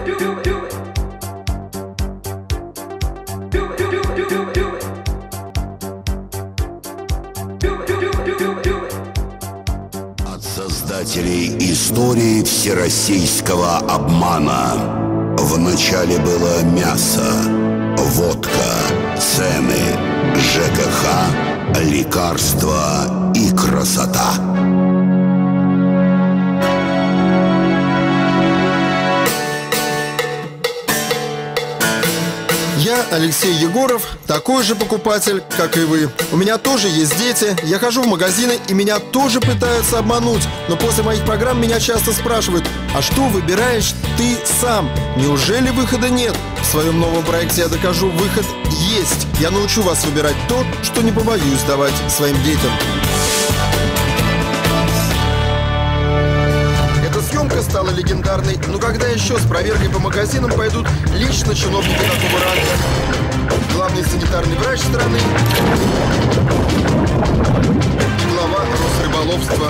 От создателей истории всероссийского обмана. Вначале было мясо, водка, цены, ЖКХ, лекарства и красота. Я, Алексей Егоров, такой же покупатель, как и вы. У меня тоже есть дети, я хожу в магазины, и меня тоже пытаются обмануть. Но после моих программ меня часто спрашивают: а что выбираешь ты сам? Неужели выхода нет? В своем новом проекте я докажу: выход есть. Я научу вас выбирать то, что не побоюсь давать своим детям. Съемка стала легендарной, но когда еще с проверкой по магазинам пойдут лично чиновники такого ранга? Главный санитарный врач страны и глава Росрыболовства.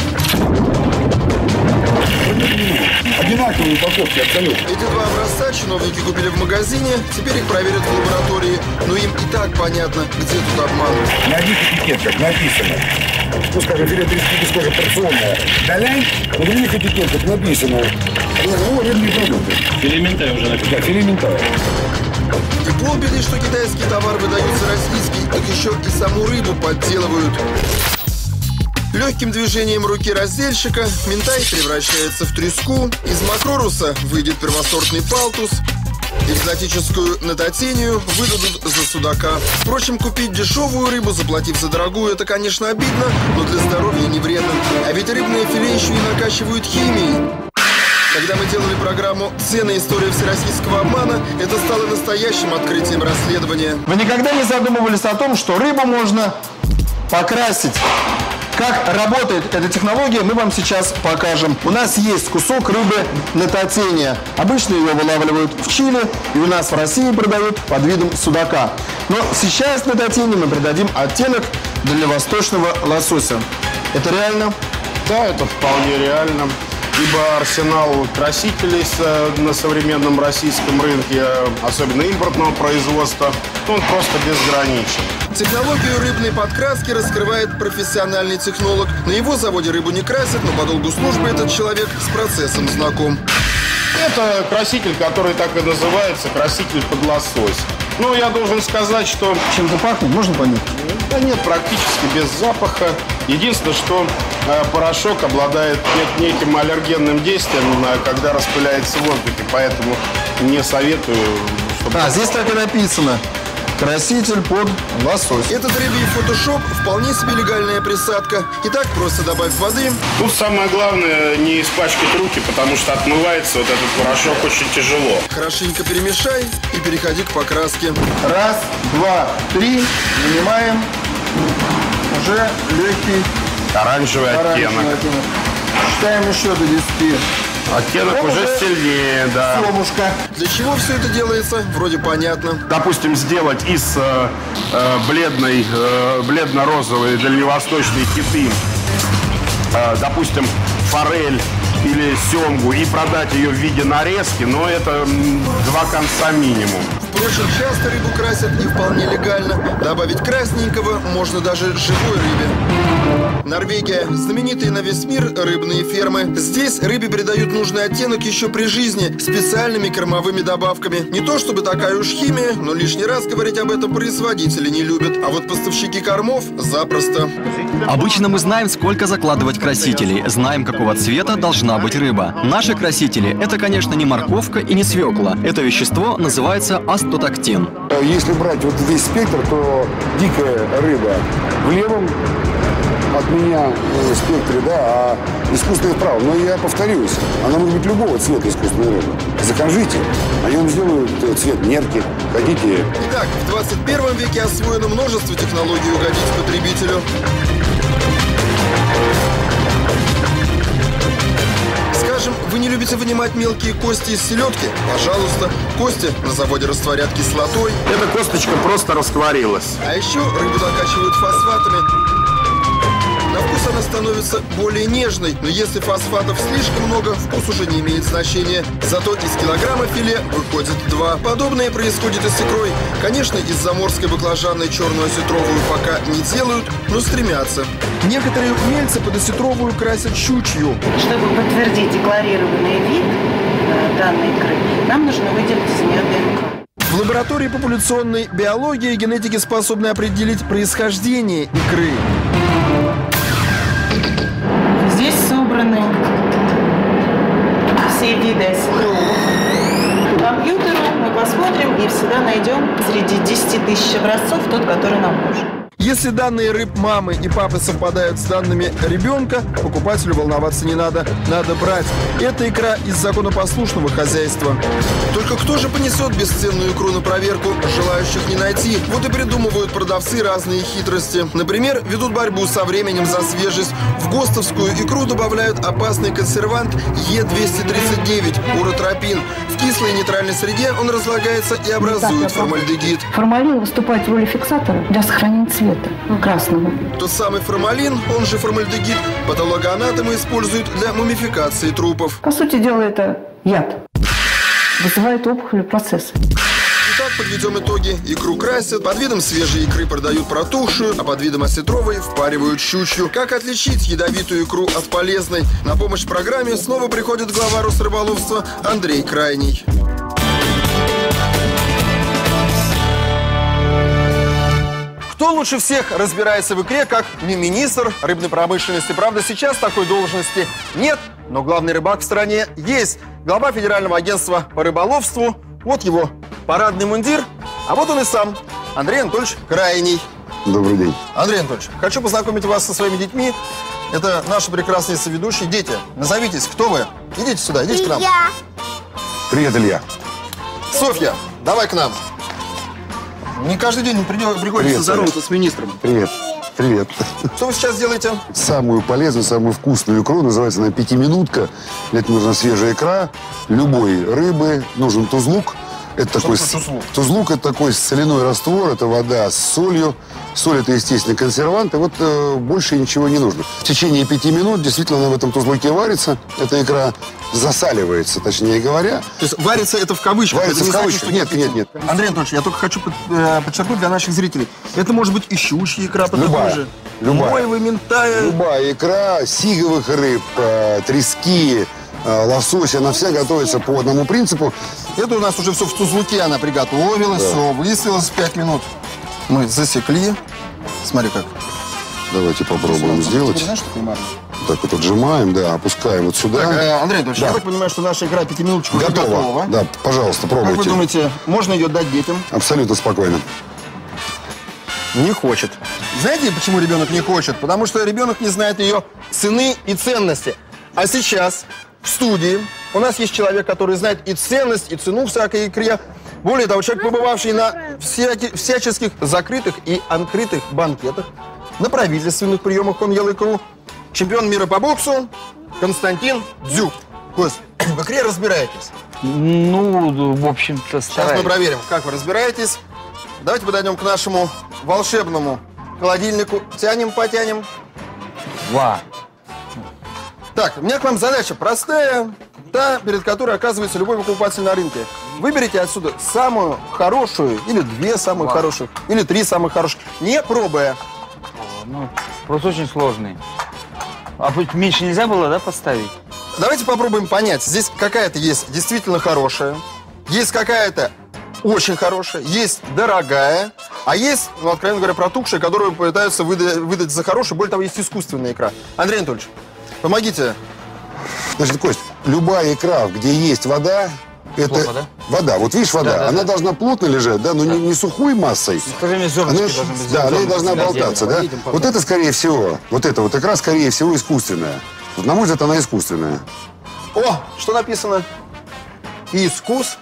Одинаковые упаковки абсолютно. Эти два образца чиновники купили в магазине, теперь их проверят в лаборатории. Но им и так понятно, где тут обман. На одних этикетках написано, ну, скажем, филе трески без кожи порционная доляй, на других этикетках написано, рыбные продукты. Филе минтай уже написано. Да, филе минтай. И полбеды, что китайский товар выдается российский, так еще и саму рыбу подделывают. Легким движением руки раздельщика минтай превращается в треску, из макроруса выйдет первосортный палтус, экзотическую нотатению выдадут за судака. Впрочем, купить дешевую рыбу, заплатив за дорогую, это, конечно, обидно, но для здоровья не вредно. А ведь рыбное филе еще и накачивают химией. Когда мы делали программу «Цены. История всероссийского обмана», это стало настоящим открытием расследования. Вы никогда не задумывались о том, что рыбу можно покрасить? Как работает эта технология, мы вам сейчас покажем. У нас есть кусок рыбы нотатения. Обычно ее вылавливают в Чили, и у нас в России продают под видом судака. Но сейчас нотатению мы придадим оттенок дальневосточного лосося. Это реально? Да, это вполне реально. Ибо арсенал красителей на современном российском рынке, особенно импортного производства, он просто безграничен. Технологию рыбной подкраски раскрывает профессиональный технолог. На его заводе рыбу не красят, но по долгу службы этот человек с процессом знаком. Это краситель, который так и называется, краситель под лосось. Ну, я должен сказать, что... Чем-то пахнет? Можно понять? Да нет, практически без запаха. Единственное, что порошок обладает неким аллергенным действием, когда распыляется в воздухе, поэтому не советую, чтобы... Здесь так и написано. Краситель под лосось. Этот рыбий фотошоп вполне себе легальная присадка. Итак, просто добавь воды. Тут самое главное не испачкать руки, потому что отмывается вот этот порошок очень тяжело. Хорошенько перемешай и переходи к покраске. Раз, два, три. Вынимаем. Уже легкий Оранжевый оттенок. Считаем еще до 10. Оттенок уже сильнее, да. Семушка. Для чего все это делается? Вроде понятно. Допустим, сделать из бледно-розовой дальневосточной киты, допустим, форель или семгу и продать ее в виде нарезки, но это два конца минимум. Впрочем, часто рыбу красят не вполне легально. Добавить красненького можно даже живой рыбе. Норвегия – знаменитые на весь мир рыбные фермы. Здесь рыбе придают нужный оттенок еще при жизни специальными кормовыми добавками. Не то чтобы такая уж химия, но лишний раз говорить об этом производители не любят. А вот поставщики кормов – запросто. Обычно мы знаем, сколько закладывать красителей, знаем, какого цвета должна быть рыба. Наши красители – это, конечно, не морковка и не свекла. Это вещество называется астотактин. Если брать вот весь спектр, то дикая рыба в левом от меня спектре, да, а искусственная вправо. Но я повторюсь, она может быть любого цвета искусственной рыбы. Закажите, они вам сделают цвет нерки. Хотите? Итак, в 21 веке освоено множество технологий угодить потребителю. Скажем, вы не любите вынимать мелкие кости из селедки? Пожалуйста, кости на заводе растворят кислотой. Эта косточка просто растворилась. А еще рыбу накачивают фосфатами. На вкус она становится более нежной, но если фосфатов слишком много, вкус уже не имеет значения. Зато из килограмма филе выходит 2. Подобное происходит и с икрой. Конечно, из заморской баклажанной черную осетровую пока не делают, но стремятся. Некоторые умельцы под осетровую красят щучью. Чтобы подтвердить декларированный вид данной икры, нам нужно выделить из нее ДНК. В лаборатории популяционной биологии генетики способны определить происхождение икры. Здесь собраны все виды осетровых. По компьютеру мы посмотрим и всегда найдем среди 10 тысяч образцов тот, который нам нужен. Если данные рыб мамы и папы совпадают с данными ребенка, покупателю волноваться не надо. Надо брать. Это икра из законопослушного хозяйства. Только кто же понесет бесценную икру на проверку? Желающих не найти. Вот и придумывают продавцы разные хитрости. Например, ведут борьбу со временем за свежесть. В ГОСТовскую икру добавляют опасный консервант Е239 – уротропин. В кислой нейтральной среде он разлагается и образует формальдегид. Формалин выступает в роли фиксатора для сохранения цвета красного. Тот самый формалин, он же формальдегид, патологоанатомы используют для мумификации трупов. По сути дела, это яд. Вызывает опухолевые процессы. Итак, подведем итоги. Икру красят, под видом свежей икры продают протухшую, а под видом осетровой впаривают щучью. Как отличить ядовитую икру от полезной? На помощь программе снова приходит глава Росрыболовства Андрей Крайний. Кто лучше всех разбирается в икре, как не министр рыбной промышленности? Правда, сейчас такой должности нет, но главный рыбак в стране есть. Глава Федерального агентства по рыболовству. Вот его парадный мундир, а вот он и сам, Андрей Анатольевич Крайний. Добрый день. Андрей Анатольевич, хочу познакомить вас со своими детьми. Это наши прекрасные соведущие. Дети, назовитесь, кто вы? Идите сюда, идите к нам. Привет, Илья. Софья, давай к нам. Не каждый день приходится здороваться с министром. Привет. Привет. Что вы сейчас делаете? Самую полезную, самую вкусную икру, называется она пятиминутка. Для этого нужна свежая икра, любой рыбы, нужен тузлук. Это такой тузлук, это такой соляной раствор, это вода с солью. Соль – это, естественно, консервант, и вот больше ничего не нужно. В течение 5 минут действительно она в этом тузлуке варится. Эта икра засаливается, точнее говоря. То есть варится это в кавычках? Варится в кавычках. Нет. Андрей Анатольевич, я только хочу подчеркнуть для наших зрителей. Это может быть и щучья икра, любая. Мойвы, минтая. Любая икра, сиговых рыб, трески, лосось, она вся готовится по одному принципу. Это у нас уже все в тузлуке, она приготовилась, все выставилась 5 минут. Мы засекли. Смотри как. Давайте попробуем сделать. Так вот отжимаем, да, опускаем вот сюда. Так, Андрей Анатольевич, я так понимаю, что наша икра 5-минуточка уже готова. Да, пожалуйста, пробуйте. Как вы думаете, можно ее дать детям? Абсолютно спокойно. Не хочет. Знаете, почему ребенок не хочет? Потому что ребенок не знает ее цены и ценности. А сейчас в студии у нас есть человек, который знает и ценность, и цену всякой икре. Более того, человек, побывавший на всяческих закрытых и открытых банкетах, на правительственных приемах он ел икру. Чемпион мира по боксу Константин Дзюб. Кость, в икре разбираетесь? Ну, в общем-то, стараюсь. Сейчас мы проверим, как вы разбираетесь. Давайте подойдем к нашему волшебному холодильнику. Тянем, потянем. Так, у меня к вам задача простая, та, перед которой оказывается любой покупатель на рынке. Выберите отсюда самую хорошую, или 2 самых хороших, или 3 самых хороших, не пробуя. Ну, просто очень сложный. А меньше нельзя было, да, поставить? Давайте попробуем понять. Здесь какая-то есть действительно хорошая, есть какая-то очень хорошая, есть дорогая, а есть, ну, откровенно говоря, протухшая, которую пытаются выдать за хорошую. Более того, есть искусственная икра. Андрей Анатольевич, помогите. Значит, Кость, любая икра, где есть вода, это плохо, да? вода. Вот видишь, вода, Да, она должна плотно лежать, да, но не сухой массой. В то же время зернышки должны быть. Да, она и должна болтаться, да. Вот это, скорее всего, вот эта вот икра, скорее всего, искусственная. Вот, на мой взгляд, она искусственная. О, что написано? Искусственная.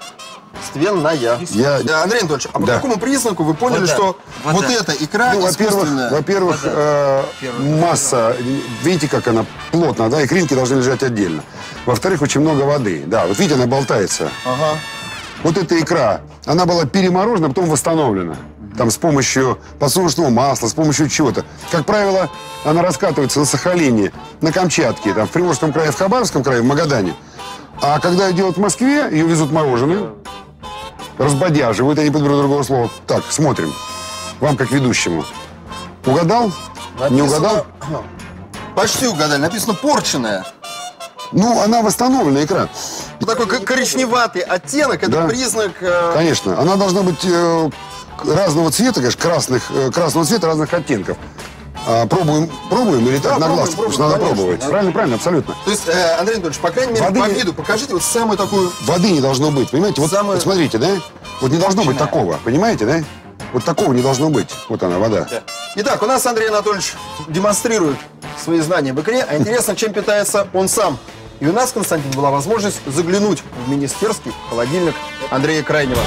Андрей Анатольевич, а по какому признаку вы поняли, что вот эта икра искусственная? Во-первых, масса, видите, как она плотно, да, икринки должны лежать отдельно. Во-вторых, очень много воды. Да, вот видите, она болтается. Ага. Вот эта икра, она была переморожена, потом восстановлена. там с помощью подсолнечного масла, с помощью чего-то. Как правило, она раскатывается на Сахалине, на Камчатке, там, в Приморском крае, в Хабаровском крае, в Магадане. А когда ее делают в Москве, ее везут мороженое, разбодяживают, я не подберу другого слова. Так, смотрим. Вам как ведущему. Угадал? Написано... Не угадал? Почти угадали. Написано порченая. Ну, она восстановлена, икра. Такой коричневатый оттенок, это Да. признак... Конечно. Она должна быть разного цвета, конечно, красного цвета, разных оттенков. Пробуем или так Да, на глаз? пробуем, Потому что надо конечно, пробовать. да. Правильно, абсолютно. То есть, Андрей Анатольевич, по крайней мере, Воды по не- виду покажите вот самую такую... Воды не должно быть, понимаете? Вот, Самое- вот смотрите, да? Вот не должно быть такого, понимаете, да? Вот такого не должно быть. Вот она, вода. Итак, у нас Андрей Анатольевич демонстрирует свои знания в икре, а интересно, чем питается он сам. И у нас, Константин, была возможность заглянуть в министерский холодильник Андрея Крайнего.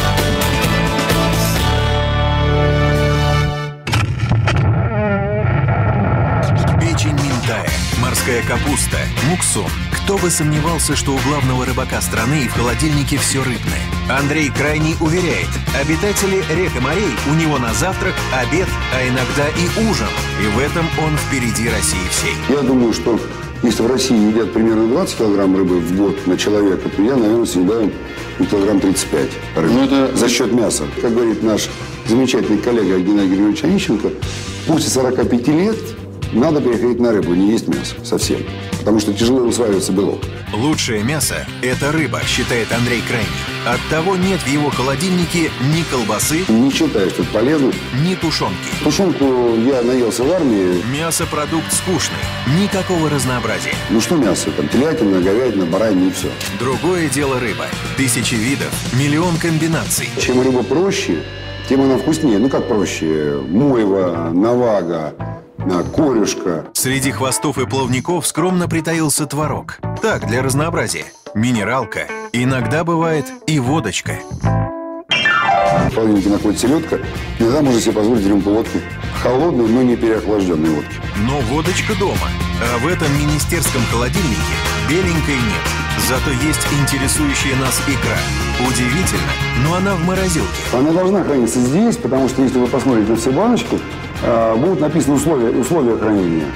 Печень минтая, морская капуста, муксон. Кто бы сомневался, что у главного рыбака страны и в холодильнике все рыбное. Андрей Крайний уверяет, обитатели рек и морей у него на завтрак, обед, а иногда и ужин. И в этом он впереди России всей. Я думаю, что если в России едят примерно 20 килограмм рыбы в год на человека, то я, наверное, съедаю килограмм 35 рыбы. За счет мяса. Как говорит наш замечательный коллега Геннадий Григорьевич Онищенко, после 45 лет надо переходить на рыбу, не есть мясо совсем. Потому что тяжело усваивается белок. Лучшее мясо – это рыба, считает Андрей Крайний. Оттого нет в его холодильнике ни колбасы, Не считаю, что это полезно. ни тушенки. Тушенку я наелся в армии. Мясо-продукт скучный, никакого разнообразия. Ну что мясо? Там телятина, говядина, баранина и все. Другое дело рыба. Тысячи видов, миллион комбинаций. Чем рыба проще, тем она вкуснее. Ну как проще? Мойва, навага, корюшка. Среди хвостов и плавников скромно притаился творог. Так, для разнообразия. Минералка. Иногда бывает и водочка. В холодильнике находится селедка. Иногда можно себе позволить рюмку водки. Холодной, но не переохлажденной водки. Но водочка дома. А в этом министерском холодильнике беленькой нет. Зато есть интересующая нас икра. Удивительно, но она в морозилке. Она должна храниться здесь, потому что если вы посмотрите на все баночки, будут написаны условия хранения.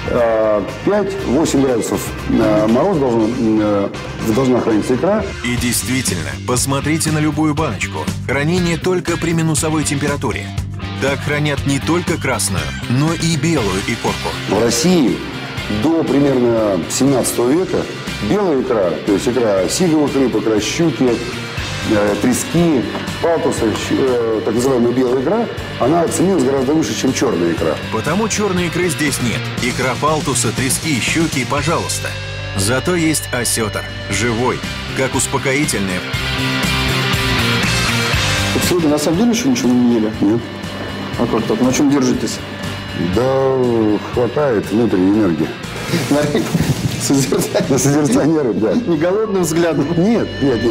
5-8 градусов мороз должна храниться икра. И действительно, посмотрите на любую баночку. Хранение только при минусовой температуре. Так хранят не только красную, но и белую икорку. В России до примерно 17 века белая икра, то есть икра сиговых рыб, икра щуки, трески, палтуса, так называемая белая икра, она ценилась гораздо выше, чем черная икра. Потому черной икры здесь нет. Икра палтуса, трески, щуки, пожалуйста. Зато есть осетр, живой, как успокоительное. Сегодня на самом деле еще ничего не ели? Нет. А как так? На чем держитесь? Да хватает внутренней энергии. На рыб? Созерцание? На созерцание рыб, да. Не голодным взглядом? Нет.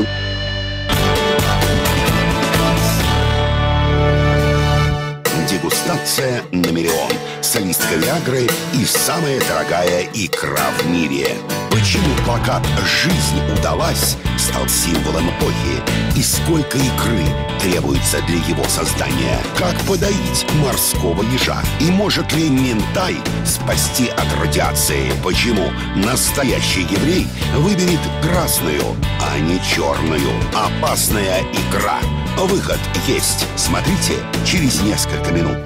Дегустация на миллион. Солистка Виагры и самая дорогая икра в мире. Почему плакат «Жизнь удалась» стал символом эпохи? И сколько икры требуется для его создания? Как подоить морского ежа? И может ли минтай спасти от радиации? Почему настоящий еврей выберет красную, а не черную? Опасная икра. Выход есть. Смотрите через несколько минут.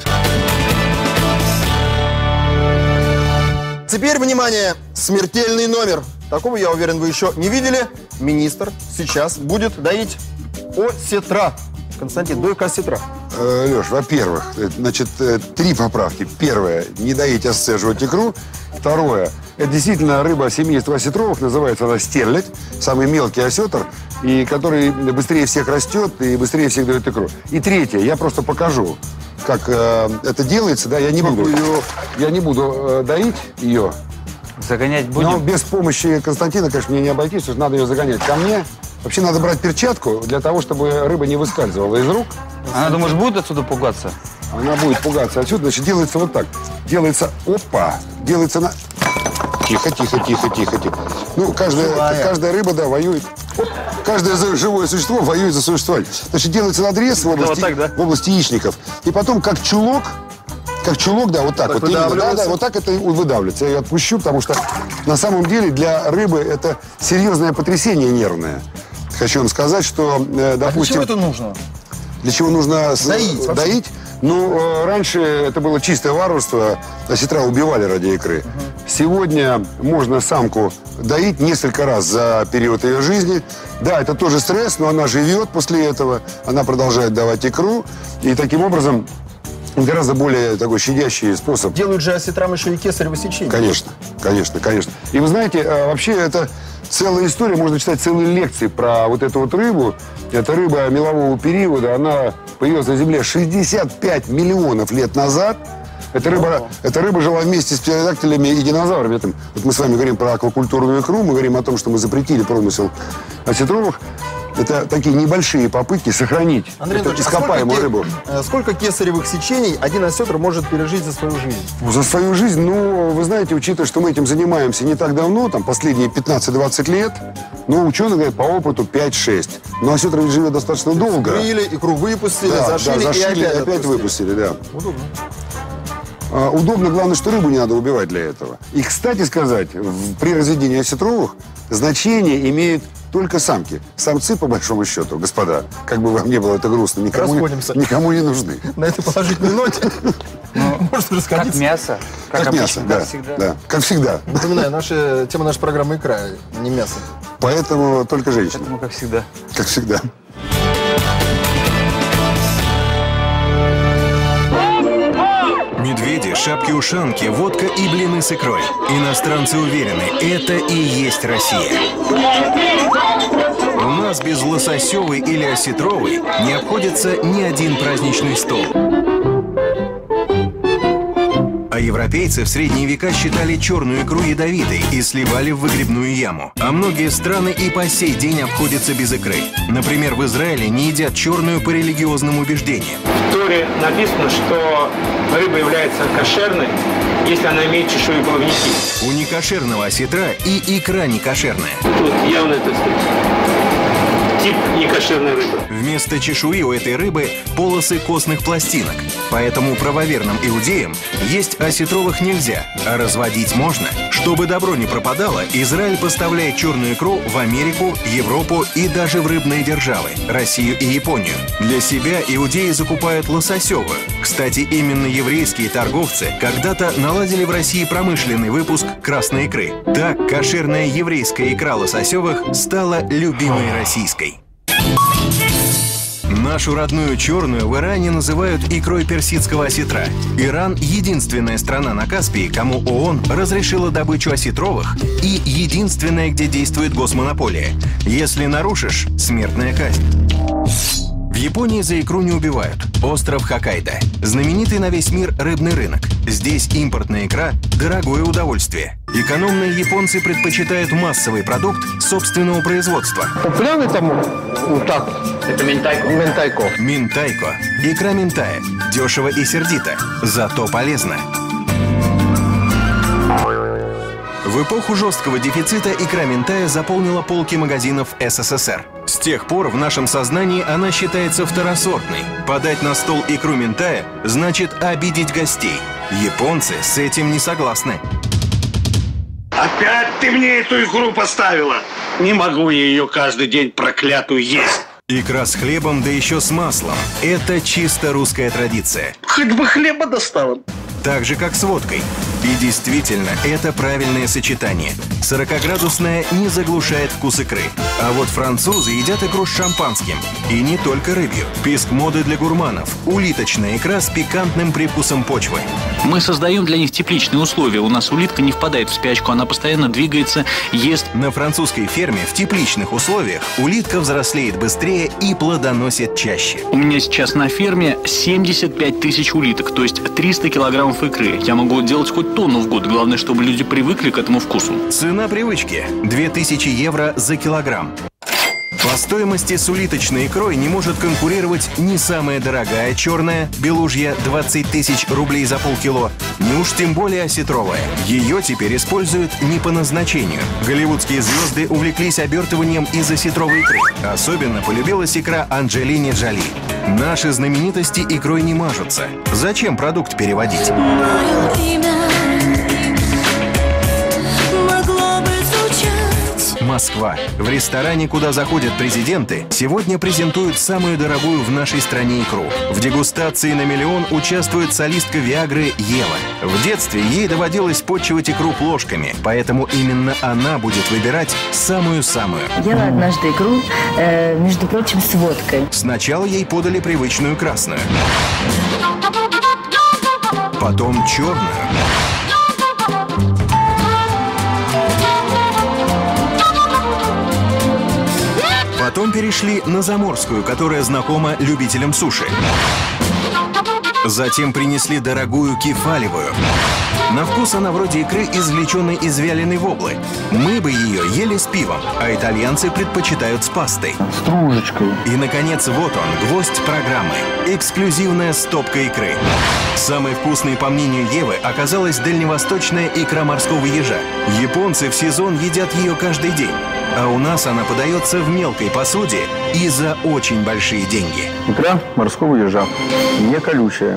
Теперь, внимание, смертельный номер. Такого, я уверен, вы еще не видели. Министр сейчас будет доить осетра. Константин, дойка осетра. Леш, во-первых, значит, 3 поправки. Первое, не доить, а сцеживать икру. Второе, это действительно рыба семейства осетровых, называется она стерлядь, самый мелкий осетр, и который быстрее всех растет и быстрее всех дает икру. И третье, я просто покажу, как это делается, да, я не буду доить ее. Загонять будем? Но без помощи Константина, конечно, мне не обойтись, потому что надо ее загонять ко мне. Вообще надо брать перчатку для того, чтобы рыба не выскальзывала из рук. Она, думаешь, будет отсюда пугаться? Она будет пугаться отсюда, значит, делается вот так. Делается, делается на... Тихо. Ну, каждая рыба, да, воюет. каждое живое существо воюет за существование. Значит, делается надрез в области яичников. И потом, как чулок, да, вот так вот. Да, вот так это выдавливается. Я ее отпущу, потому что на самом деле для рыбы это серьезное потрясение нервное. Хочу вам сказать, что, допустим... А для чего это нужно? Для чего нужно доить? Ну, раньше это было чистое варварство, осетра убивали ради икры. Сегодня можно самку доить несколько раз за период ее жизни. Да, это тоже стресс, но она живет после этого, она продолжает давать икру, и таким образом гораздо более такой щадящий способ. Делают же осетрам еще и кесарево сечение. Конечно. И вы знаете, вообще это целая история, можно читать целые лекции про вот эту вот рыбу. Это рыба мелового периода, она появилась на Земле 65 миллионов лет назад. Эта рыба жила вместе с птеродактилями и динозаврами. Вот мы с вами говорим про аквакультурную икру, мы говорим о том, что мы запретили промысел осетровых. Это такие небольшие попытки сохранить ископаемую рыбу. Сколько кесаревых сечений один осетр может пережить за свою жизнь? За свою жизнь, ну, вы знаете, учитывая, что мы этим занимаемся не так давно, там, последние 15-20 лет, ну, ученые говорят, по опыту 5-6. Но осетр ведь живет достаточно долго. Вскрыли, икру выпустили, зашили и опять выпустили, да. Удобно. Удобно, главное, что рыбу не надо убивать для этого. И, кстати сказать, при разведении осетровых значение имеют только самки. Самцы, по большому счету, господа, как бы вам не было это грустно, никому не нужны. На этой положительной ноте может расходиться. Как мясо. Как мясо, да. Как всегда. Напоминаю, тема нашей программы икра, не мясо. Поэтому только женщины. Поэтому как всегда. Как всегда. Медведи, шапки-ушанки, водка и блины с икрой. Иностранцы уверены, это и есть Россия. У нас без лососевой или осетровой не обходится ни один праздничный стол. А европейцы в средние века считали черную икру ядовитой и сливали в выгребную яму. А многие страны и по сей день обходятся без икры. Например, в Израиле не едят черную по религиозным убеждениям. В Торе написано, что рыба является кошерной, если она имеет чешую и плавники. У некошерного осетра и икра некошерная. Тут явно это тип некошерной рыбы. Вместо чешуи у этой рыбы полосы костных пластинок. Поэтому правоверным иудеям есть осетровых нельзя, а разводить можно. Чтобы добро не пропадало, Израиль поставляет черную икру в Америку, Европу и даже в рыбные державы – Россию и Японию. Для себя иудеи закупают лососевую. Кстати, именно еврейские торговцы когда-то наладили в России промышленный выпуск красной икры. Так, кошерная еврейская икра лососевых стала любимой российской. Нашу родную черную в Иране называют икрой персидского осетра. Иран – единственная страна на Каспии, кому ООН разрешила добычу осетровых, и единственная, где действует госмонополия. Если нарушишь – смертная казнь. В Японии за икру не убивают. Остров Хоккайдо. Знаменитый на весь мир рыбный рынок. Здесь импортная икра – дорогое удовольствие. Экономные японцы предпочитают массовый продукт собственного производства. Популярный там вот так. Это ментайко. Ментайко. Икра ментая. Дешево и сердито. Зато полезно. В эпоху жесткого дефицита икра ментая заполнила полки магазинов СССР. С тех пор в нашем сознании она считается второсортной. Подать на стол икру ментая значит обидеть гостей. Японцы с этим не согласны. Опять ты мне эту икру поставила? Не могу я ее каждый день проклятую есть. Икра с хлебом, да еще с маслом. Это чисто русская традиция. Хоть бы хлеба достала. Так же, как с водкой. И действительно, это правильное сочетание. 40-градусная не заглушает вкус икры. А вот французы едят икру с шампанским. И не только рыбью. Писк моды для гурманов. Улиточная икра с пикантным привкусом почвы. Мы создаем для них тепличные условия. У нас улитка не впадает в спячку, она постоянно двигается, ест. На французской ферме в тепличных условиях улитка взрослеет быстрее и плодоносит чаще. У меня сейчас на ферме 75 тысяч улиток, то есть 300 килограммов икры. Я могу делать хоть тонну в год. Главное, чтобы люди привыкли к этому вкусу. Цена привычки – 2000 евро за килограмм. По стоимости с улиточной икрой не может конкурировать ни самая дорогая черная, белужья 20 тысяч рублей за полкило, ни уж тем более осетровая. Ее теперь используют не по назначению. Голливудские звезды увлеклись обертыванием из осетровой икры. Особенно полюбилась икра Анджелине Джоли. Наши знаменитости икрой не мажутся. Зачем продукт переводить? Москва. В ресторане, куда заходят президенты, сегодня презентуют самую дорогую в нашей стране икру. В дегустации на миллион участвует солистка Виагры Ева. В детстве ей доводилось подчивать икру плошками, поэтому именно она будет выбирать самую-самую. Ела однажды икру, между прочим, с водкой. Сначала ей подали привычную красную, потом черную, потом перешли на заморскую, которая знакома любителям суши. Затем принесли дорогую кефалевую. На вкус она вроде икры, извлеченной из вяленой воблы. Мы бы ее ели с пивом, а итальянцы предпочитают с пастой. Стружечкой. И, наконец, вот он, гвоздь программы. Эксклюзивная стопка икры. Самой вкусной, по мнению Евы, оказалась дальневосточная икра морского ежа. Японцы в сезон едят ее каждый день. А у нас она подается в мелкой посуде и за очень большие деньги. Икра морского ежа. Не колючая.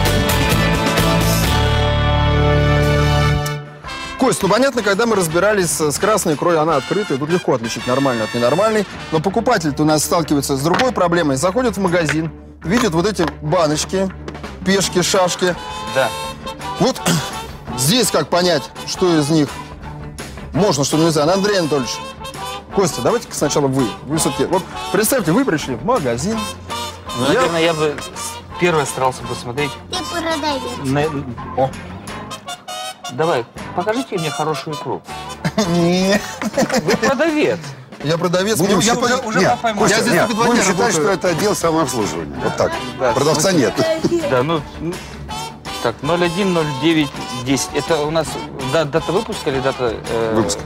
Кость, ну понятно, когда мы разбирались с красной икрой, она открытая, тут легко отличить нормальную от ненормальной. Но покупатель-то у нас сталкивается с другой проблемой. Заходит в магазин, видит вот эти баночки, пешки, шашки. Да. Вот здесь как понять, что из них можно, что нельзя. Андрей Анатольевич, Костя, давайте-ка сначала вы. Вы все-таки, вот представьте, вы пришли в магазин. Ну, наверное, я бы первое старался посмотреть. Ты продавец. О. Давай, покажите мне хорошую икру. Нет. Вы продавец. Я продавец. Будем Я считать, уже нет, пойму. Костя, Я здесь нет, только 2 будем дня считать, работаю. что это отдел самообслуживания. Вот так. Да, Продавца нет. Да, ну, так, 01, 09, 10. Это у нас дата выпуска или дата... Выпуска.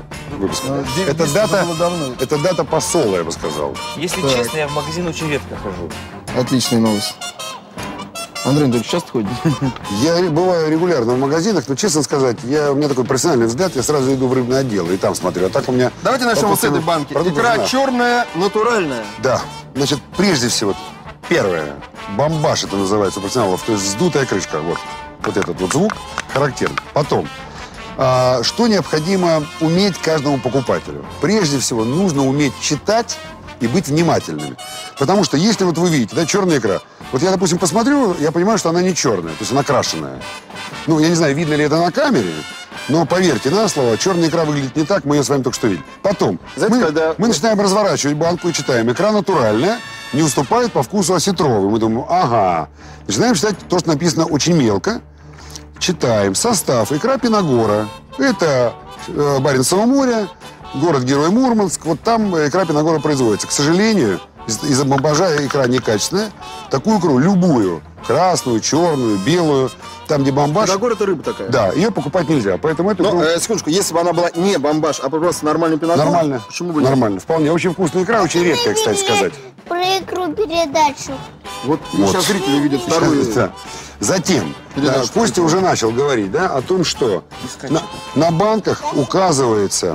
Это дата посола, я бы сказал. Если честно, я в магазин очень редко хожу. Отличная новость. Андрей Анатольевич, часто ходит? Я бываю регулярно в магазинах, но, честно сказать, у меня такой профессиональный взгляд, я сразу иду в рыбный отдел и там смотрю. А так у меня... Давайте начнем вот с этой банки. Икра черная, натуральная. Да. Значит, прежде всего, первое. Бомбаш это называется у профессионалов, то есть вздутая крышка. Вот этот вот звук характерный. Потом, что необходимо уметь каждому покупателю? Прежде всего, нужно уметь читать и быть внимательными. Потому что если вот вы видите, да, черная икра, вот я, допустим, посмотрю, я понимаю, что она не черная, то есть она крашеная. Ну, я не знаю, видно ли это на камере, но поверьте на слово, черная икра выглядит не так, мы ее с вами только что видели. Потом, знаете, мы начинаем разворачивать банку и читаем. Икра натуральная, не уступает по вкусу осетровой. Мы думаем, ага. Начинаем читать то, что написано очень мелко. Читаем. Состав. Икра Пинагора. Это Баренцево море, город-герой Мурманск. Вот там икра Пинагора производится. К сожалению, из-за бомбажа икра некачественная. Такую икру, любую, красную, черную, белую, там, где бомбаж... Пинагор — это рыба такая. Да, ее покупать нельзя. Поэтому это... секундочку, если бы она была не бомбаж, а просто нормальный пинагор... Нормально. Почему бы нет? Нормально. Вполне. Очень вкусная икра, очень редкая, кстати сказать. Про икру передачу. Вот сейчас зрители видят вторую. Да. Затем, Костя уже начал говорить, да, о том, что на банках указывается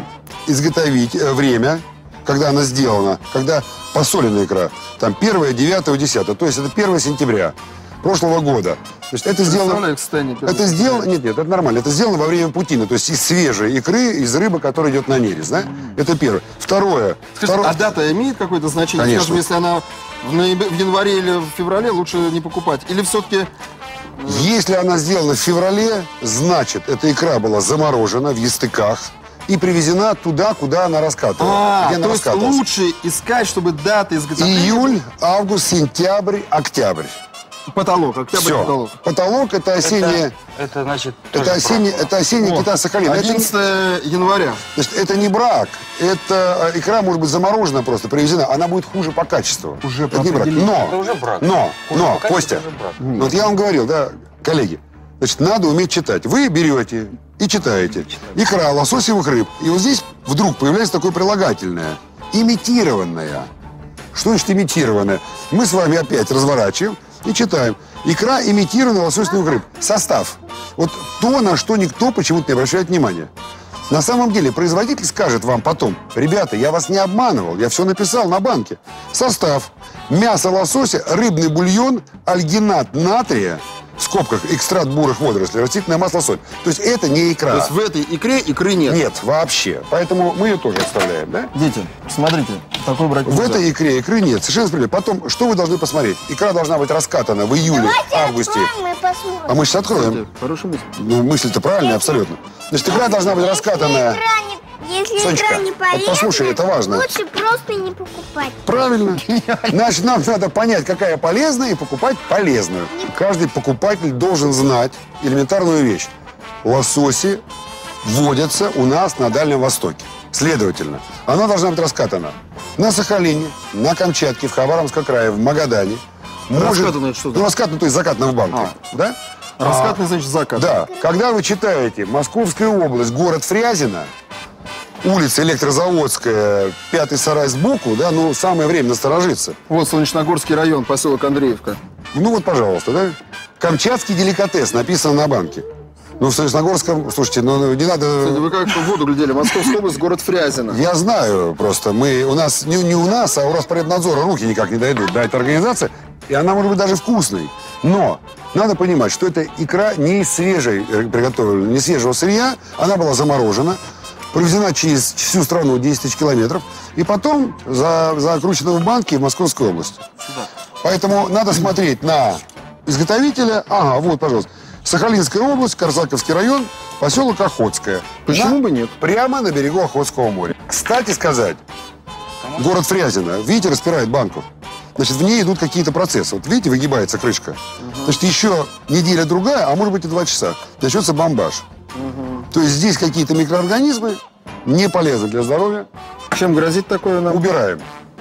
время, когда она сделана, когда посоленная икра, там 1, 9, 10, то есть это 1 сентября прошлого года. То есть это сделано... Нет, это нормально. Это сделано во время путины, то есть из свежей икры, из рыбы, которая идет на нерез, да? Это первое. Второе. А дата имеет какое-то значение? Конечно. Скажем, если она в январе или в феврале, лучше не покупать? Или все-таки... Если она сделана в феврале, значит, эта икра была заморожена в Естыках и привезена туда, куда она раскатывалась. То есть лучше искать, чтобы дата изготовления... Июль, август, сентябрь, октябрь. Потолок, октябрь, все. потолок. Потолок — это осенняя... Это значит... Это осенняя Китай-Сахалин. 11 января. Значит, это не брак. Это икра может быть заморожена просто, привезена. Она будет хуже по качеству. Это не брак. Это уже брак. Но, Костя, вот я вам говорил, да, коллеги, значит, надо уметь читать. Вы берете и читаете. Икра лососевых рыб. И вот здесь вдруг появляется такое прилагательное. Имитированная. Что значит имитированная? Мы с вами опять разворачиваем и читаем. Икра имитированная лососевых рыб. Состав. Вот то, на что никто почему-то не обращает внимания. На самом деле производитель скажет вам потом: ребята, я вас не обманывал, я все написал на банке. Состав: мясо лосося, рыбный бульон, альгинат натрия, в скобках экстракт бурых водорослей, растительное масло, соль. То есть это не икра. То есть в этой икре икры нет? Нет, вообще. Поэтому мы ее тоже оставляем, да? Дети, смотрите, такой брать В этой икре икры нет, совершенно справедливо. Потом, что вы должны посмотреть? Икра должна быть раскатана в июле, августе. Мы А мы сейчас откроем. Хорошая мысль. Ну, мысль-то правильная, абсолютно. Значит, икра должна быть раскатанная. Если Сонечка, икра не полезна, вот послушай, это важно. лучше просто не покупать. Правильно. Значит, нам надо понять, какая полезная, и покупать полезную. Каждый покупатель должен знать элементарную вещь. Лососи водятся у нас на Дальнем Востоке. Следовательно, она должна быть раскатана на Сахалине, на Камчатке, в Хабаровском крае, в Магадане. Раскатанная это что? Ну, раскатанная, то есть закатана в банке. Да? Раскатанная, значит, закат. Да. Когда вы читаете Московская область, город Фрязино, улица Электрозаводская, 5-й сарай сбоку, да, ну, самое время насторожиться. Вот Солнечногорский район, поселок Андреевка. Ну, вот, пожалуйста, да. Камчатский деликатес написано на банке. Ну, в Солнечногорском, слушайте, ну, не надо... Вы как в воду глядели, Московская область, город Фрязино. Я знаю просто, у нас, не у нас, а у Роспотребнадзора руки никак не дойдут до этой организации, и она может быть даже вкусной. Но надо понимать, что эта икра не из свежей приготовлена, не свежего сырья, она была заморожена, провезена через всю страну 10 тысяч километров, и потом закручена в банке в Московской области. Поэтому надо смотреть на изготовителя. Ага, вот, пожалуйста. Сахалинская область, Корсаковский район, поселок Охотское. Почему бы нет? Прямо на берегу Охотского моря. Кстати сказать, город Фрязино, видите, распирает банку. Значит, в ней идут какие-то процессы. Вот видите, выгибается крышка. Значит, еще неделя-другая, а может быть и 2 часа, начнется бомбаж. То есть здесь какие-то микроорганизмы не полезны для здоровья. Чем грозит такое нам? Убираем.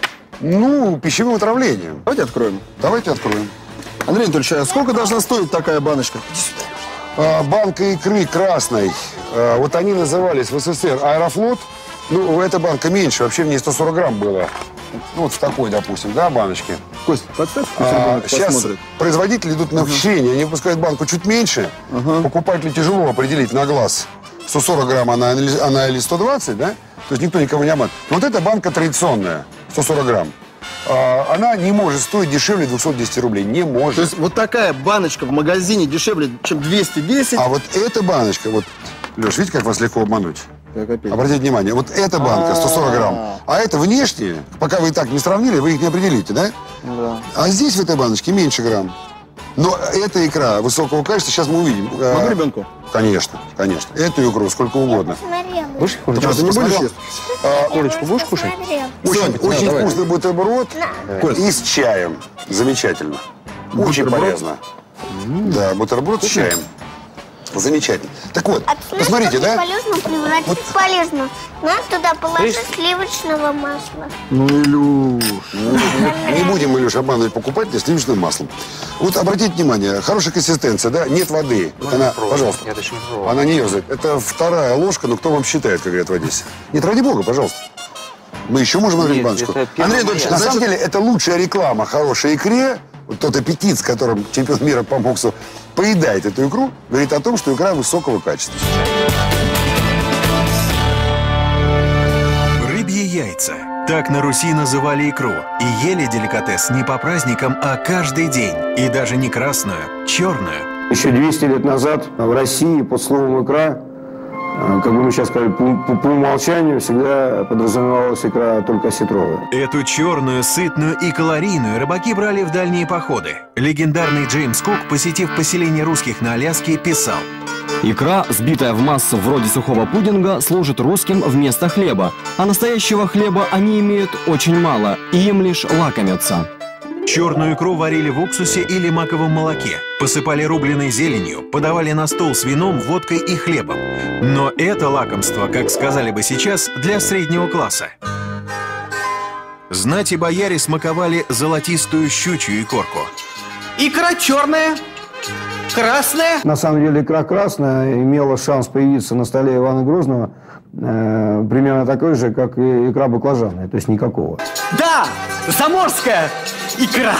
Ну, пищевым отравлением. Давайте откроем. Давайте откроем. Андрей Анатольевич, а сколько должна стоить такая баночка? Банка икры красной. Вот они назывались в СССР Аэрофлот. Ну, эта банка меньше. Вообще в ней 140 грамм было. Ну, вот в такой, допустим, да, баночке. Кость, подставь, сейчас посмотрит. Производители идут на ухищрение. Они выпускают банку чуть меньше. Покупателю тяжело определить на глаз, 140 грамм она или 120, да? То есть никто никого не обманывает. Но вот эта банка традиционная, 140 грамм. Она не может стоить дешевле 210 рублей. Не может. То есть вот такая баночка в магазине дешевле, чем 210? А вот эта баночка, вот, Леш, видите, как вас легко обмануть? Обратите внимание, вот эта банка 140 грамм, а это внешне, пока вы и так не сравнили, вы их не определите, да? Да. А здесь в этой баночке меньше грамм. Но эта икра высокого качества, сейчас мы увидим. Могу ребенку? Конечно, конечно. Эту икру сколько угодно. Будешь? Ты просто не будешь есть? Колечку будешь кушать? Очень вкусный бутерброд и с чаем. Замечательно. Очень полезно. Да, бутерброд с чаем. Замечательно. Так вот, посмотрите, да? Полезно превратить в полезно. Надо туда положить сливочного масла. Ну, Илюш. Не будем, Илюш, обманывать покупателя сливочным маслом. Вот обратите внимание, хорошая консистенция, да? Нет воды. Она, пожалуйста. Она не ерзает. Это 2-я ложка, но кто вам считает, как говорят в Одессе? Нет, ради бога, пожалуйста. Мы еще можем открыть баночку. Андрей Анатольевич, на самом деле, это лучшая реклама хорошей икре. Вот тот аппетит, с которым чемпион мира по боксу поедает эту икру, говорит о том, что икра высокого качества. Рыбьи яйца. Так на Руси называли икру. И ели деликатес не по праздникам, а каждый день. И даже не красную, черную. Еще 200 лет назад в России под словом «икра», как бы мы сейчас сказали, по умолчанию всегда подразумевалась икра только осетровая. Эту черную, сытную и калорийную рыбаки брали в дальние походы. Легендарный Джеймс Кук, посетив поселение русских на Аляске, писал: икра, сбитая в массу вроде сухого пудинга, служит русским вместо хлеба. А настоящего хлеба они имеют очень мало, и им лишь лакомятся. Черную икру варили в уксусе или маковом молоке, посыпали рубленой зеленью, подавали на стол с вином, водкой и хлебом. Но это лакомство, как сказали бы сейчас, для среднего класса. Знать и бояре смаковали золотистую щучью икорку. Икра черная, красная. На самом деле икра красная имела шанс появиться на столе Ивана Грозного примерно такой же, как и икра баклажанная, то есть никакого. Да! заморская икра.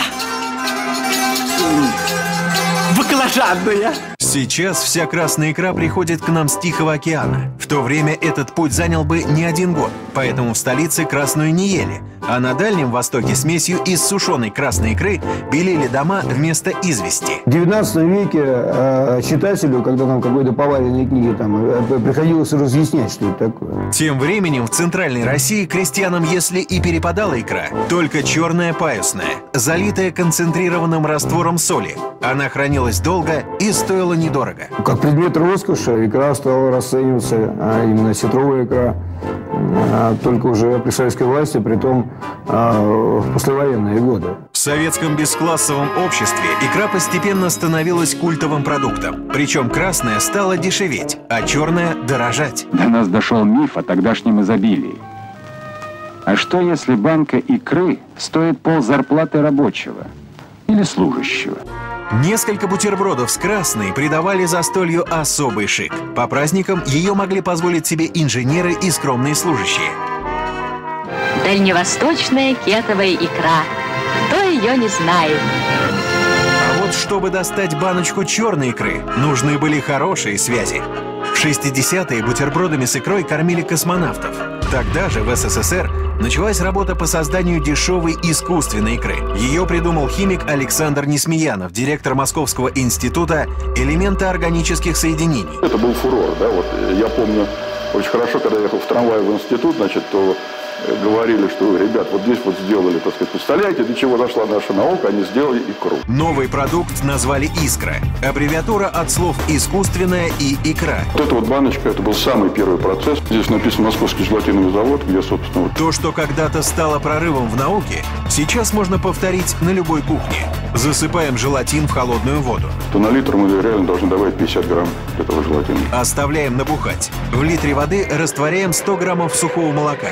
Баклажанная. Сейчас вся красная икра приходит к нам с Тихого океана. В то время этот путь занял бы не 1 год, поэтому в столице красную не ели. А на Дальнем Востоке смесью из сушеной красной икры белили дома вместо извести. В 19 веке читателю, когда нам какой-то поваренной книги там, приходилось разъяснять, что это такое. Тем временем в Центральной России крестьянам, если и перепадала икра, только черная паюсная, залитая концентрированным раствором соли. Она хранилась долго и стоила недорого. Как предмет роскоши икра стала расцениваться, именно сетровая икра, только уже при советской власти, притом в послевоенные годы. В советском бесклассовом обществе икра постепенно становилась культовым продуктом. Причем красная стала дешеветь, а черная дорожать. До нас дошел миф о тогдашнем изобилии. А что, если банка икры стоит ползарплаты рабочего или служащего? Несколько бутербродов с красной придавали застолью особый шик. По праздникам ее могли позволить себе инженеры и скромные служащие. Дальневосточная кетовая икра. Кто ее не знает? А вот чтобы достать баночку черной икры, нужны были хорошие связи. В 60-е бутербродами с икрой кормили космонавтов. Тогда же в СССР началась работа по созданию дешевой искусственной икры. Ее придумал химик Александр Несмеянов, директор Московского института элементоорганических соединений. Это был фурор, да, вот я помню очень хорошо, когда я ехал в трамвае в институт, значит, то говорили, что, ребят, вот здесь вот сделали, так сказать, представляете, до чего дошла наша наука, они сделали икру. Новый продукт назвали «Искра». Аббревиатура от слов «искусственная» и «икра». Вот эта вот баночка, это был самый первый процесс. Здесь написано «Московский желатиновый завод», где, собственно... То, что когда-то стало прорывом в науке, сейчас можно повторить на любой кухне. Засыпаем желатин в холодную воду. То на литр мы реально должны добавить 50 грамм этого желатина. Оставляем набухать. В литре воды растворяем 100 граммов сухого молока.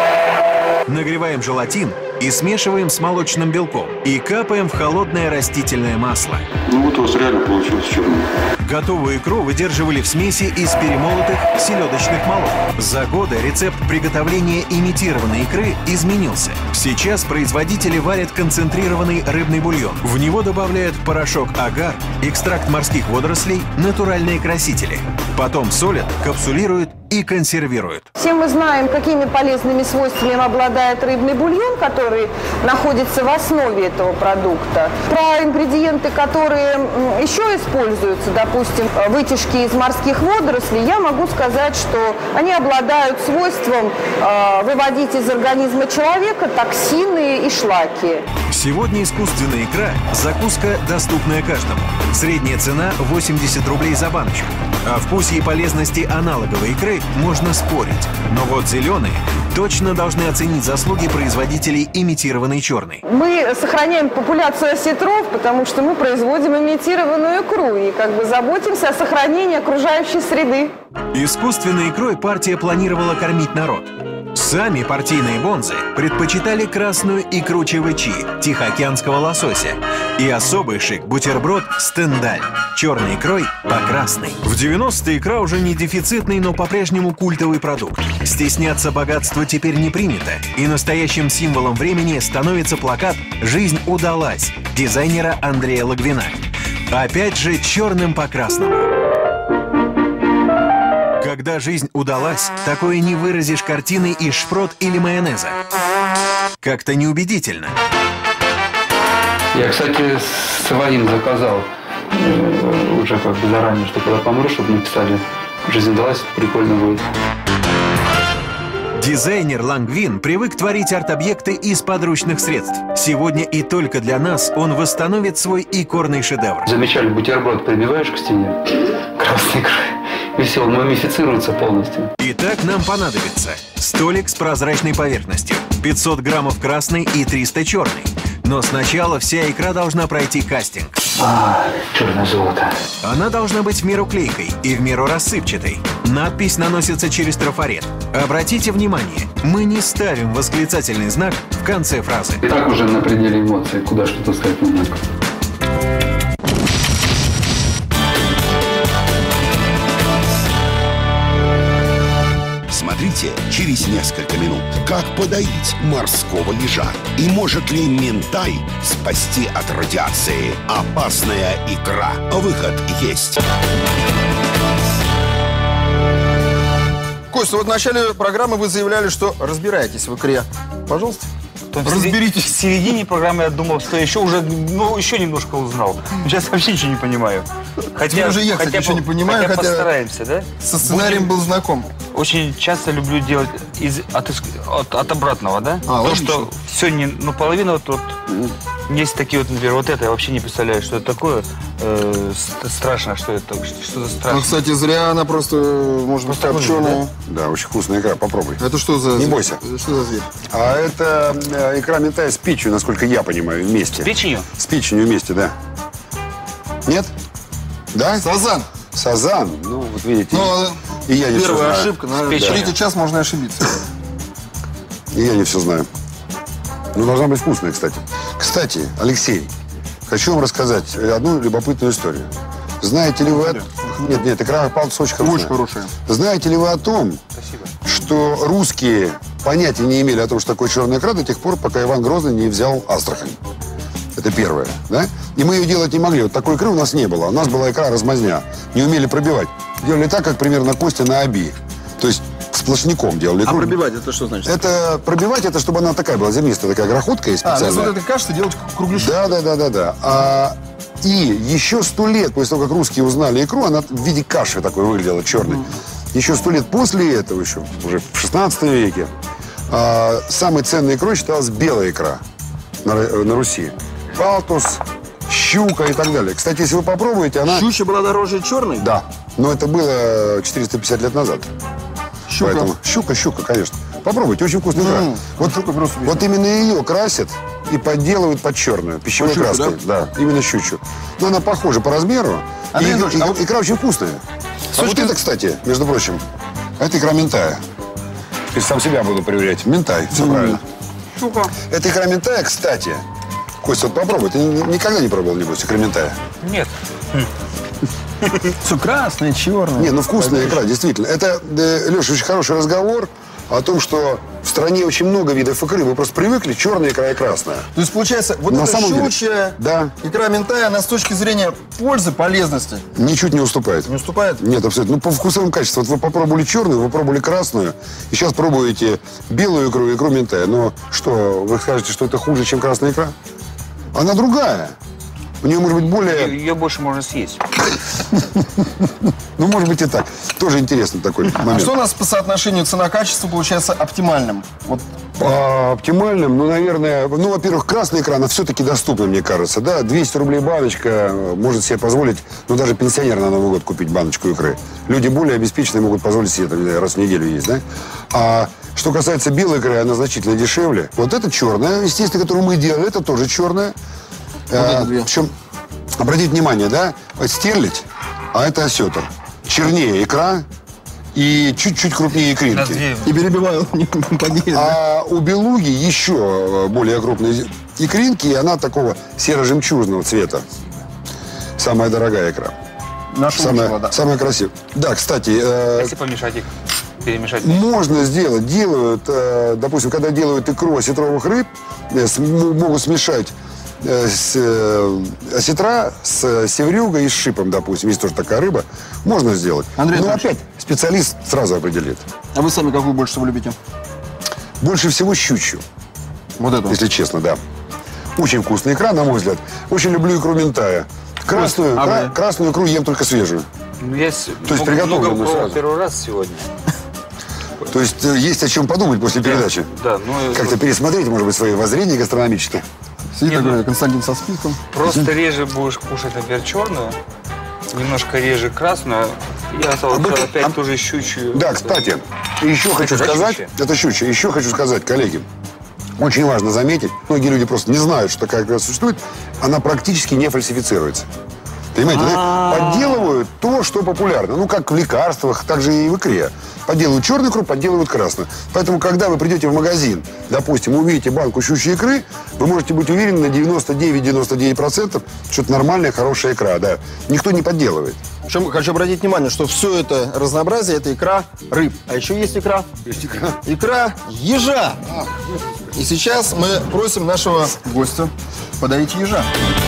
Нагреваем желатин и смешиваем с молочным белком. И капаем в холодное растительное масло. Ну вот у вас реально получилось черный. Готовую икру выдерживали в смеси из перемолотых селедочных молок. За годы рецепт приготовления имитированной икры изменился. Сейчас производители варят концентрированный рыбный бульон. В него добавляют порошок агар, экстракт морских водорослей, натуральные красители. Потом солят, капсулируют и консервируют. Все мы знаем, какими полезными свойствами обладает рыбный бульон, который находится в основе этого продукта. Про ингредиенты, которые еще используются, допустим, вытяжки из морских водорослей, я могу сказать, что они обладают свойством выводить из организма человека токсины и шлаки. Сегодня искусственная икра – закуска, доступная каждому. Средняя цена – 80 рублей за баночку. О вкусе и полезности аналоговой икры можно спорить. Но вот зеленые точно должны оценить заслуги производителей имитированной черной. Мы сохраняем популяцию осетров, потому что мы производим имитированную икру и как бы заботимся о сохранении окружающей среды. Искусственной икрой партия планировала кормить народ. Сами партийные бонзы предпочитали красную икру чевычи, тихоокеанского лосося, и особый шик – бутерброд стендаль, черной икрой по красной. В 90-е икра уже не дефицитный, но по-прежнему культовый продукт. Стесняться богатства теперь не принято, и настоящим символом времени становится плакат «Жизнь удалась» дизайнера Андрея Логвина. Опять же черным по красному. Когда жизнь удалась, такое не выразишь картиной из шпрот или майонеза. Как-то неубедительно. Я, кстати, своим заказал уже как бы заранее, что когда помру, чтобы написали «Жизнь удалась», прикольно будет. Дизайнер Логвин привык творить арт-объекты из подручных средств. Сегодня и только для нас он восстановит свой икорный шедевр. Замечали, бутерброд прибиваешь к стене красной икрой, и все, он мумифицируется полностью. Итак, нам понадобится столик с прозрачной поверхностью, 500 граммов красной и 300 черной. Но сначала вся икра должна пройти кастинг. Черное золото. Она должна быть в меру клейкой и в меру рассыпчатой. Надпись наносится через трафарет. Обратите внимание, мы не ставим восклицательный знак в конце фразы. И так уже на пределе эмоций, куда что-то сказать не надо. Смотри Смотрите через несколько минут, как подоить морского ежа. И может ли минтай спасти от радиации? Опасная икра. Выход есть. Костя, вот в начале программы вы заявляли, что разбираетесь в икре. Пожалуйста. Разберитесь. В середине программы я думал, что еще немножко узнал. Сейчас вообще ничего не понимаю. Хотя уже я, кстати, ничего не понимаю, хотя постараемся, да? Со сценарием был знаком. Очень часто люблю делать от обратного, да? То, что все половина есть такие вот, например, вот это я вообще не представляю, что это такое. Страшно, что это, что за страшно. Ну, кстати, зря она просто, может быть, копченая. Да, очень вкусная икра, попробуй. Это что за... Не бойся. Что за зверь? А это икра минтая с печью, насколько я понимаю, вместе. С печенью? С печенью вместе, да. Нет? Да? Сазан. Сазан? Ну, вот видите. Но и я не все знаю. Первая ошибка. На третий час можно ошибиться. И я не все знаю. Ну, должна быть вкусная, кстати. Кстати, Алексей, хочу вам рассказать одну любопытную историю. Знаете ли вы... Нет, икра палтус очень хорошая. Очень хорошая. Знаете ли вы о том, что русские понятия не имели о том, что такое черная икра до тех пор, пока Иван Грозный не взял Астрахань? Это первое, да? И мы ее делать не могли. Вот такой икры у нас не было. У нас была икра размазня. Не умели пробивать. Делали так, как примерно Костя на Оби. То есть сплошняком делали икру. А пробивать это что значит? Это пробивать, это чтобы она такая была землистая, такая грохотка есть специальная. А, вот это каша делать кругляшок. Да. И еще 100 лет после того, как русские узнали икру, она в виде каши такой выглядела, черной. Еще 100 лет после этого, еще уже в 16 веке, самой ценной икрой считалась белая икра на Руси. Палтус, щука и так далее. Кстати, если вы попробуете, она... Щучья была дороже черной? Да. Но это было 450 лет назад. Щука? Поэтому щука, конечно. Попробуйте, очень вкусная икра. Вот именно ее красят и подделывают под черную, пищевой краской. Да, именно щучью. Но она похожа по размеру. Икра очень вкусная. А вот это, кстати, между прочим, это икра минтая. Теперь сам себя буду проверять. Минтай, все правильно. Щука. Это икра минтая, кстати. Костя, вот попробуй. Ты никогда не пробовал, небось, икра минтая? Нет. Все красное, черное. Не, ну вкусная икра, действительно. Это, Леша, очень хороший разговор о том, что в стране очень много видов икры. Вы просто привыкли, черная икра и красная. То есть, получается, вот эта щучья икра минтая, она с точки зрения пользы, полезности ничуть не уступает. Не уступает? Нет, абсолютно. Ну, по вкусовым качествам. Вот вы попробовали черную, вы пробовали красную, и сейчас пробуете белую икру и икру минтая. Но что, вы скажете, что это хуже, чем красная икра? Она другая. У нее может быть более... Ее больше можно съесть. Ну, может быть и так. Тоже интересный такой момент. А что у нас по соотношению цена-качество получается оптимальным? Вот. Оптимальным, ну, наверное... Ну, во-первых, красная икра, она все-таки доступна, мне кажется. Да, 200 рублей баночка может себе позволить, ну, даже пенсионер на Новый год купить баночку икры. Люди более обеспеченные могут позволить себе это раз в неделю есть, да? А что касается белой икры, она значительно дешевле. Вот это черная, естественно, которую мы делали, это тоже черная. Причем, обратите внимание, да, стерлядь, а это осетр. Чернее икра и чуть-чуть крупнее икринки. И перебиваю под ней. А у белуги еще более крупные икринки, и она такого серо-жемчужного цвета. Самая дорогая икра. Самая красивая. Да, кстати... Если помешать их, перемешать? Можно сделать. Делают, допустим, когда делают икру осетровых рыб, могут смешать осетра с севрюгой и с шипом, допустим. Есть тоже такая рыба. Можно сделать. Андрей, но опять специалист сразу определит. А вы сами какую больше всего любите? Больше всего щучью. Вот это? Если честно, да. Очень вкусная икра, на мой взгляд. Очень люблю икру минтая. Красную икру ем только свежую. То есть приготовленную сразу. Первый раз сегодня. То есть есть о чем подумать после передачи. Да, как-то пересмотреть, может быть, свои воззрения гастрономические. Сидит Константин со списком. Просто реже будешь кушать, например, черную, немножко реже красную, и опять тоже щучью. Да, кстати, еще хочу сказать, это щучья, еще хочу сказать, коллеги, очень важно заметить, многие люди просто не знают, что такая икра существует, она практически не фальсифицируется. Понимаете, да? Подделывают то, что популярно. Ну, как в лекарствах, так же и в икре. Подделывают черную икру, подделывают красную. Поэтому, когда вы придете в магазин, допустим, увидите банку щучьей икры, вы можете быть уверены на 99-99%, что это нормальная, хорошая икра, да. Никто не подделывает. Причем хочу обратить внимание, что все это разнообразие – это икра рыб. А еще есть икра? Есть икра. Икра ежа. И сейчас мы просим нашего гостя подоить ежа.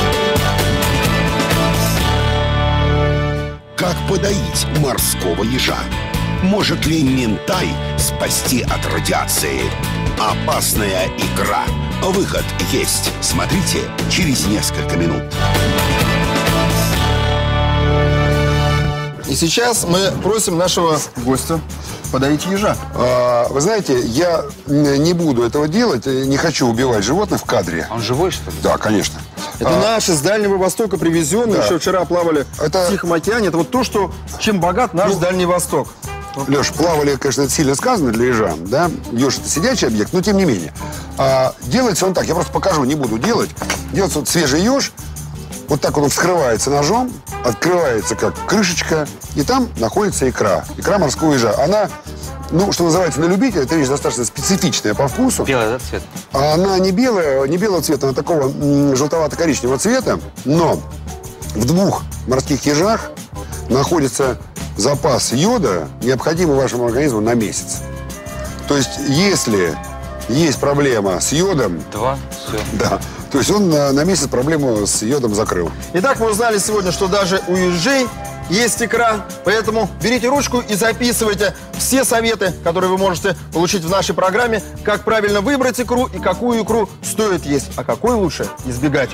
Как подоить морского ежа? Может ли минтай спасти от радиации? Опасная икра. Выход есть. Смотрите через несколько минут. И сейчас мы просим нашего гостя подоить ежа. Вы знаете, я не буду этого делать, не хочу убивать животных в кадре. Он живой, что ли? Да, конечно. Это наши с Дальнего Востока привезенные, еще вчера плавали в Тихом океане. Это вот то, что, чем богат наш Дальний Восток. Леш, плавали, конечно, это сильно сказано для ежа, да? Еж – это сидячий объект, но тем не менее. Делается он так, я просто покажу, не буду делать. Делается вот свежий еж, вот так он вскрывается ножом, открывается как крышечка, и там находится икра. Икра морского ежа. Она, ну, что называется, на любителя, это вещь достаточно специфичная по вкусу. Белый, да, цвет? Она не белая, не белого цвета, она такого желтовато-коричневого цвета, но в 2 морских ежах находится запас йода, необходимый вашему организму на месяц. То есть, если есть проблема с йодом... 2, все. Да. То есть он на месяц проблему с йодом закрыл. Итак, мы узнали сегодня, что даже у ежей есть икра. Поэтому берите ручку и записывайте все советы, которые вы можете получить в нашей программе, как правильно выбрать икру и какую икру стоит есть, а какой лучше избегать.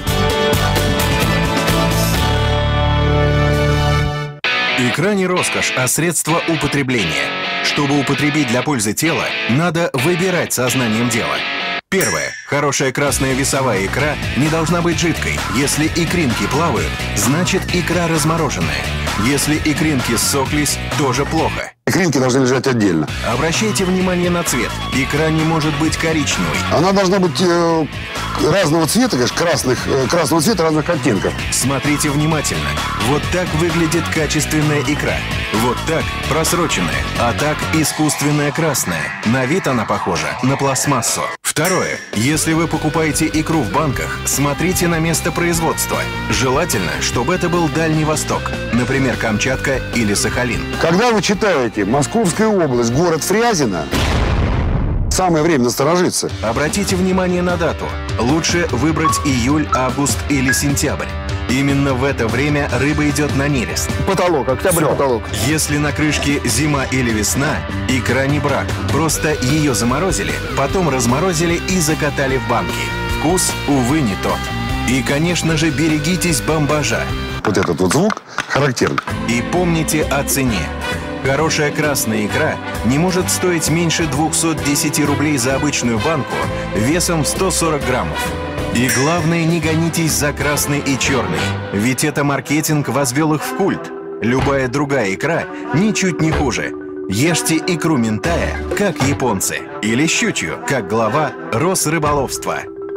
Икра не роскошь, а средство употребления. Чтобы употребить для пользы тела, надо выбирать сознанием дела. Первое. Хорошая красная весовая икра не должна быть жидкой. Если икринки плавают, значит икра размороженная. Если икринки ссохлись, тоже плохо. Икринки должны лежать отдельно. Обращайте внимание на цвет. Икра не может быть коричневой. Она должна быть разного цвета, конечно, красного цвета разных оттенков. Смотрите внимательно. Вот так выглядит качественная икра. Вот так просроченная, а так искусственная красная. На вид она похожа на пластмассу. Второе. Если вы покупаете икру в банках, смотрите на место производства. Желательно, чтобы это был Дальний Восток, например, Камчатка или Сахалин. Когда вы читаете «Московская область, город Фрязино», самое время насторожиться. Обратите внимание на дату. Лучше выбрать июль, август или сентябрь. Именно в это время рыба идет на нерест. Потолок, октябрь потолок. Если на крышке зима или весна, икра не брак. Просто ее заморозили, потом разморозили и закатали в банки. Вкус, увы, не тот. И, конечно же, берегитесь бомбажа. Вот этот вот звук характерный. И помните о цене. Хорошая красная икра не может стоить меньше 210 рублей за обычную банку весом в 140 граммов. И главное, не гонитесь за красной и черной, ведь это маркетинг возвел их в культ. Любая другая икра ничуть не хуже. Ешьте икру минтая, как японцы, или щучью, как глава Росрыболовства.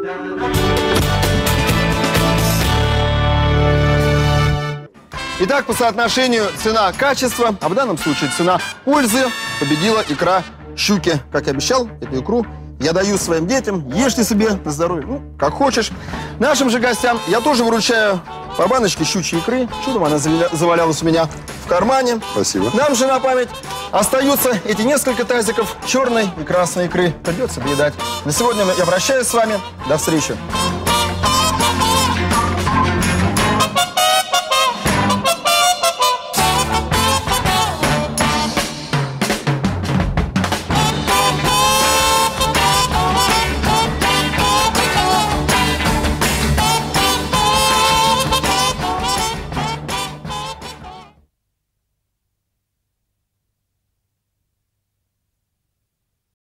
Итак, по соотношению цена-качество, а в данном случае цена пользы, победила икра щуки. Как и обещал, эту икру я даю своим детям. Ешьте себе на здоровье, ну, как хочешь. Нашим же гостям я тоже выручаю по баночке щучьей икры. Чудом она завалялась у меня в кармане. Спасибо. Нам же на память остаются эти несколько тазиков черной и красной икры. Придется доедать. На сегодня я прощаюсь с вами. До встречи.